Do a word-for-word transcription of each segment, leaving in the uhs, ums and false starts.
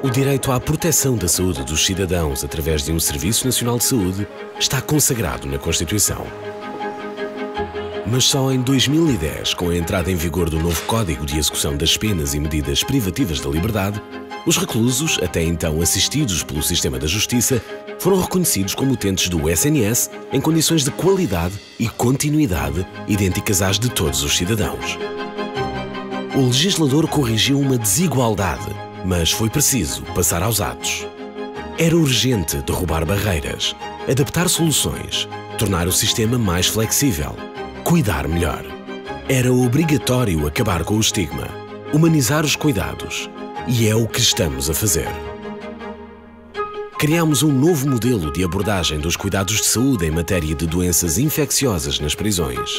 O direito à proteção da saúde dos cidadãos através de um Serviço Nacional de Saúde está consagrado na Constituição. Mas só em dois mil e dez, com a entrada em vigor do novo Código de Execução das Penas e Medidas Privativas da Liberdade, os reclusos, até então assistidos pelo sistema da Justiça, foram reconhecidos como utentes do S N S em condições de qualidade e continuidade idênticas às de todos os cidadãos. O legislador corrigiu uma desigualdade, mas foi preciso passar aos atos. Era urgente derrubar barreiras, adaptar soluções, tornar o sistema mais flexível, cuidar melhor. Era obrigatório acabar com o estigma, humanizar os cuidados, e é o que estamos a fazer. Criamos um novo modelo de abordagem dos cuidados de saúde em matéria de doenças infecciosas nas prisões.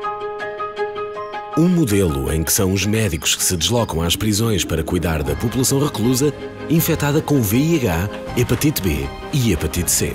Um modelo em que são os médicos que se deslocam às prisões para cuidar da população reclusa infectada com V I H, hepatite B e hepatite C.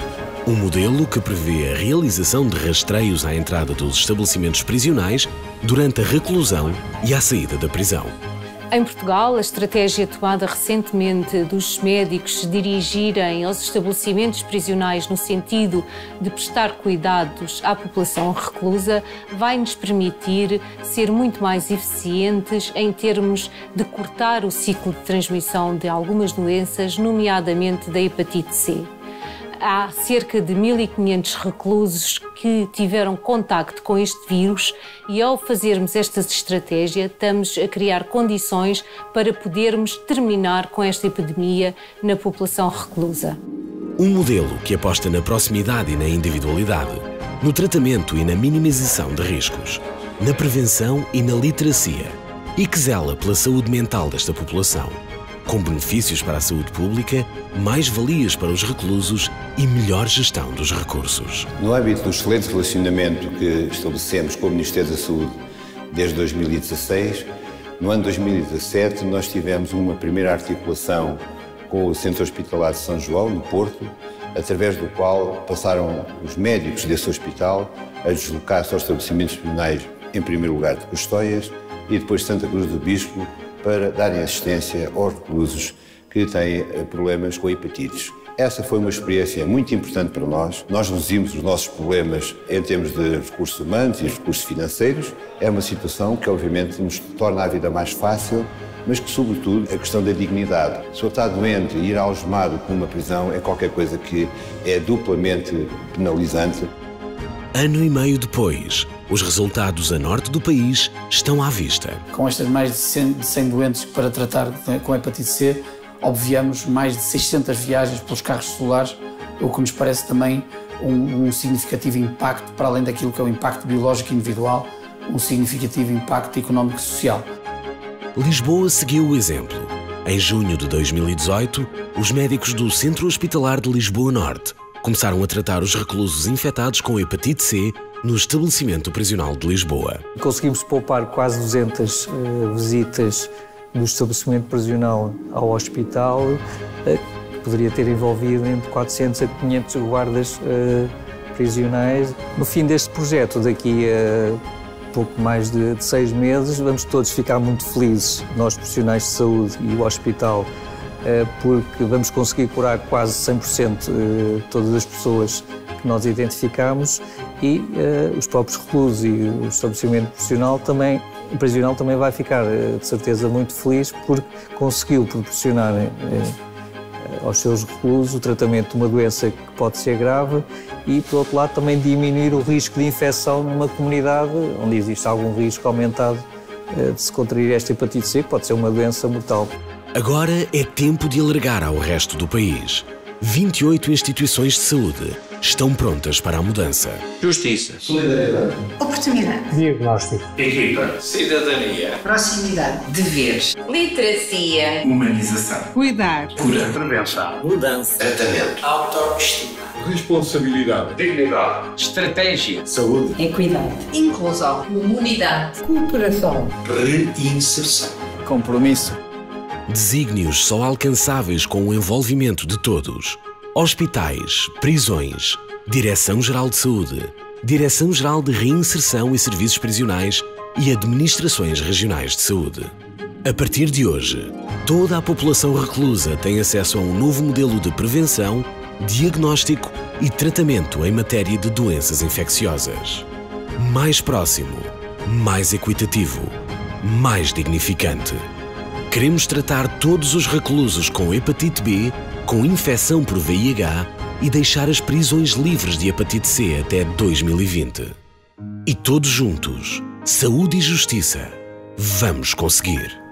Um modelo que prevê a realização de rastreios à entrada dos estabelecimentos prisionais durante a reclusão e à saída da prisão. Em Portugal, a estratégia tomada recentemente dos médicos se dirigirem aos estabelecimentos prisionais no sentido de prestar cuidados à população reclusa vai nos permitir ser muito mais eficientes em termos de cortar o ciclo de transmissão de algumas doenças, nomeadamente da hepatite C. Há cerca de mil e quinhentos reclusos que tiveram contacto com este vírus e, ao fazermos esta estratégia, estamos a criar condições para podermos terminar com esta epidemia na população reclusa. Um modelo que aposta na proximidade e na individualidade, no tratamento e na minimização de riscos, na prevenção e na literacia, e que zela pela saúde mental desta população, com benefícios para a saúde pública, mais-valias para os reclusos e melhor gestão dos recursos. No âmbito do excelente relacionamento que estabelecemos com o Ministério da Saúde desde dois mil e dezasseis, no ano dois mil e dezassete nós tivemos uma primeira articulação com o Centro Hospitalar de São João, no Porto, através do qual passaram os médicos desse hospital a deslocar-se aos estabelecimentos prisionais, em primeiro lugar de Custóias e depois Santa Cruz do Bispo, para darem assistência aos reclusos que têm problemas com hepatites. Essa foi uma experiência muito importante para nós. Nós reduzimos os nossos problemas em termos de recursos humanos e recursos financeiros. É uma situação que, obviamente, nos torna a vida mais fácil, mas que, sobretudo, a questão da dignidade. Se eu está doente e ir algemado para uma prisão é qualquer coisa que é duplamente penalizante. Ano e meio depois, os resultados a norte do país estão à vista. Com estas mais de cem doentes para tratar com hepatite C, obviamos mais de seiscentas viagens pelos carros escolares, o que nos parece também um, um significativo impacto, para além daquilo que é o impacto biológico individual, um significativo impacto económico e social. Lisboa seguiu o exemplo. Em junho de dois mil e dezoito, os médicos do Centro Hospitalar de Lisboa Norte começaram a tratar os reclusos infectados com hepatite C no estabelecimento prisional de Lisboa. Conseguimos poupar quase duzentas uh, visitas do estabelecimento prisional ao hospital, uh, que poderia ter envolvido entre quatrocentos a quinhentos guardas uh, prisionais. No fim deste projeto, daqui a pouco mais de, de seis meses, vamos todos ficar muito felizes, nós profissionais de saúde e o hospital, porque vamos conseguir curar quase cem por cento todas as pessoas que nós identificamos e uh, os próprios reclusos e o estabelecimento prisional também, o prisional também vai ficar, de certeza, muito feliz porque conseguiu proporcionar uh, aos seus reclusos o tratamento de uma doença que pode ser grave e, por outro lado, também diminuir o risco de infecção numa comunidade onde existe algum risco aumentado uh, de se contrair esta hepatite C, que pode ser uma doença mortal. Agora é tempo de alargar ao resto do país. vinte e oito instituições de saúde estão prontas para a mudança. Justiça. Solidariedade. Oportunidade. Diagnóstico. Equipa. Cidadania. Proximidade. Deveres. Literacia. Humanização. Cuidar. Cura. Prevenção. Mudança. Tratamento. Autoestima. Responsabilidade. Dignidade. Estratégia. Saúde. Equidade. Inclusão. Comunidade. Cooperação. Reinserção. Compromisso. Desígnios só alcançáveis com o envolvimento de todos. Hospitais, prisões, Direção-Geral de Saúde, Direção-Geral de Reinserção e Serviços Prisionais e Administrações Regionais de Saúde. A partir de hoje, toda a população reclusa tem acesso a um novo modelo de prevenção, diagnóstico e tratamento em matéria de doenças infecciosas. Mais próximo, mais equitativo, mais dignificante. Queremos tratar todos os reclusos com hepatite B, com infecção por V I H e deixar as prisões livres de hepatite C até dois mil e vinte. E todos juntos, saúde e justiça, vamos conseguir.